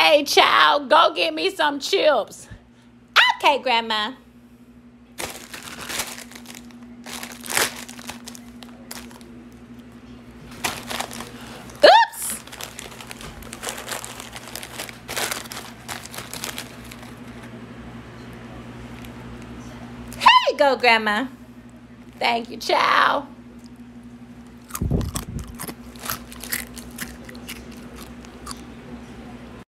Hey, child, go get me some chips. Okay, Grandma. Oops. Here you go, Grandma. Thank you, child.